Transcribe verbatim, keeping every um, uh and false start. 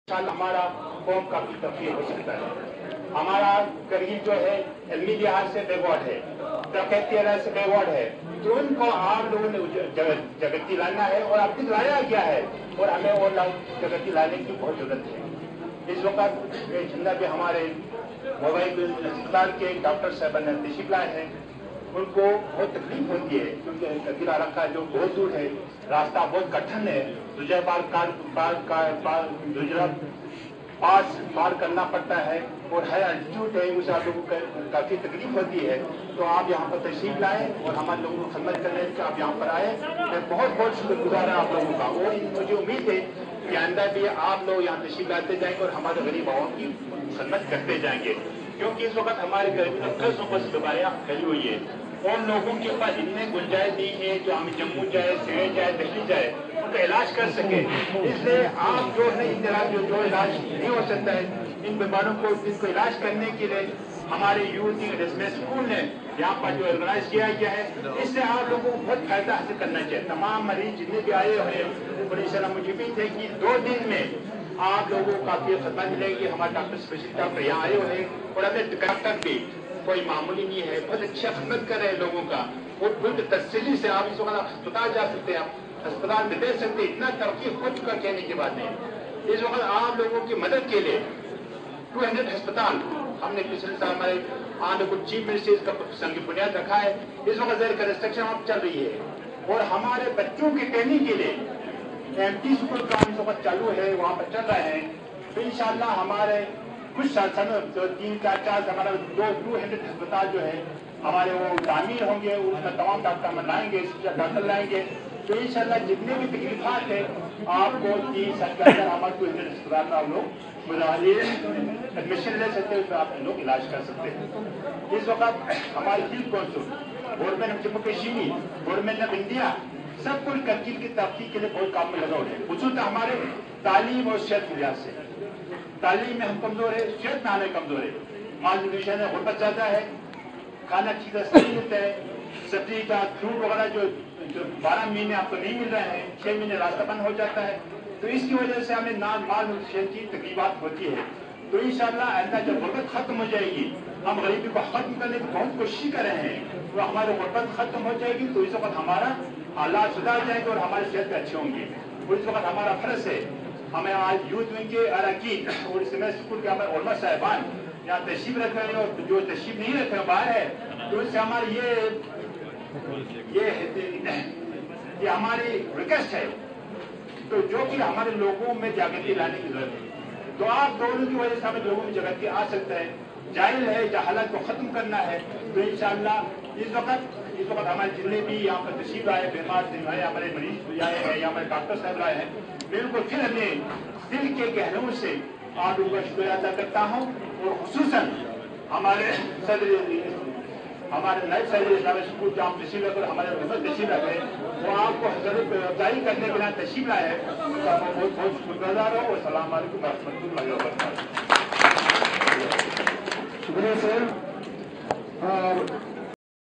साल हमारा कौम काफी तरक्की हो सकता है। हमारा करीब जो है इल्मी लिहाज से बैकवर्ड है, तरक्की लिहाज से बैकवर्ड है, तो उनको आप लोगों ने जगती लाना है और अब तक लाया गया है और हमें और जगती लाने की बहुत जरूरत है। इस वक्त जितना भी हमारे मोबाइल अस्पताल के डॉक्टर साहब ने तशरीफ लाए हैं, उनको बहुत तकलीफ होती है क्योंकि कबीर इलाका जो बहुत दूर है, रास्ता बहुत कठिन है, दूसरे बार कार पार दूसरा पास पार करना पड़ता है और हाई एल्टीट्यूड है, उसे आप लोगों को काफी तकलीफ होती है। तो आप यहाँ पर तशरीफ लाए और हमारे लोगों को खिदमत करने के आप यहाँ पर आए, मैं बहुत बहुत शुक्रगुजार हूँ आप लोगों का। और मुझे उम्मीद है कि आइंदा भी आप लोग यहाँ तशरीफ लाते जाएंगे और हमारे गरीब भावों की खिदमत करते जाएंगे, क्योंकि इस वक्त हमारे गरीबी में कर्जों पर बीमारियाँ फैली हुई है और लोगों के पास इतने गुंजाइश नहीं है जो हम जम्मू जाए, शहर जाए, दिल्ली जाए, उनका इलाज कर सके। इसलिए आप जो है इंदिरा जो जो इलाज नहीं हो सकता है, इन बीमारों को इनको इलाज करने के लिए हमारे यूथ डिस्मेस स्कूल ने यहाँ पर जो ऑर्गेनाइज किया गया है, इससे आप लोगों को बहुत फायदा हासिल करना चाहिए। तमाम मरीज जितने भी आए हुए हैं, और इंशाल्लाह मुझे उम्मीद है कि दो दिन में आप लोगों को काफी खिदमत मिलेगी। हमारे डॉक्टर स्पेशलिस्ट डॉक्टर यहाँ आए हुए हैं और हमें डॉक्टर भी कोई मामूली नहीं है, बहुत अच्छा खिदमत कर रहे हैं लोगों का। और खुद तसल्ली से आप इस वक्त अस्पताल जा सकते हैं, आप अस्पताल में दे सकते हैं, इतना तरक्की हो चुका कहने की बात नहीं। इस वक्त आप लोगों की मदद के लिए टू हंड्रेड अस्पताल हमने पिछले साल हमारे आने को चीफ मिनिस्टर का संग बुनियाद रखा है। इस वक्त जेर कंस्ट्रक्शन अब चल रही है और हमारे बच्चों की ट्रेनिंग के लिए एम टी स्कूल का इस वक्त चालू है, वहाँ पर चल रहे हैं। तो इंशाल्लाह हमारे कुछ साल समय तो तीन चार चार हमारा दो टू हंड्रेड अस्पताल जो है हमारे वो तामीर होंगे, उसमें तमाम डॉक्टर हम लाएंगे, डॉक्टर लाएंगे। तो इंशाल्लाह जितने भी तकलीफात है आपको तीन साल के अंदर हमारे टू हंड्रेड अस्पताल में आप लोग एडमिशन ले सकते हैं, उसमें आप लोग इलाज कर सकते हैं। इस वक्त हमारी health council, government of Jammu Kashmir, government of India सब कुछ करगिल की तरक्की के लिए बहुत काम में लगा हुआ है। खुसूस हमारे तालीम और सेहत के लिहाज से तालीम में हम कमजोर है, सेहत में हमें कमजोर है, माल न्यूट्रिशन है, गुर्बत ज्यादा है, खाना ठीक से नहीं मिलता है, सब्जी का फ्रूट वगैरह जो जो बारह महीने आपको नहीं मिल रहे हैं, छह महीने रास्ता बंद हो जाता है। तो इसकी वजह से हमें ना माल न्यूट्रिशन की तकलीफात होती है। तो इंशाल्लाह आइंदा जब गुर्बत खत्म हो जाएगी, हम गरीबी को खत्म करने की बहुत कोशिश कर रहे हैं, तो हमारी गुर्बत खत्म हो जाएगी तो इस वक्त हमारा हालात सुधार जाएंगे और हमारी सेहत अच्छे होंगे। तो इस वक्त हमारा फर्ज है, हमें आज यूथ विंग के अरकान और इसमें स्कूल के हमारे उलमा साहिबान यहाँ तशरीफ रख रहे हैं और जो तशरीफ नहीं रख रहे बाहर है, तो इससे हमारी ये ये ये हमारी रिक्वेस्ट है, तो जो कि हमारे लोगों में जागृति लाने की जरूरत है। तो आप दोनों की वजह से हमें लोगों में जागृति आ सकता है, जाहिल है जहालत को खत्म करना है। तो इंशाअल्लाह इस वक्त इस वक्त हमारे जितने भी यहाँ पर तशरीफ आए, बीमार आए, हमारे मरीज आए हैं या हमारे डॉक्टर साहब आए हैं, बिल्कुल फिर हमें दिल के गहरों से आप लोगों का शुक्रिया अदा करता हूँ। और खुसूसन हमारे सदर हमारे नए सदर इस्लामिक स्कूल जहाँ तशरीफ रखकर हमारे तशरीफ रखे, वो आपको हजरत अफजाई करने के लिए तशरीफ लाए हैं, तो आपको बहुत बहुत शुक्रगुजार हो। अस्सलाम वालेकुम रहमतुल्लाहि व बरकातहू। शुक्रिया सर।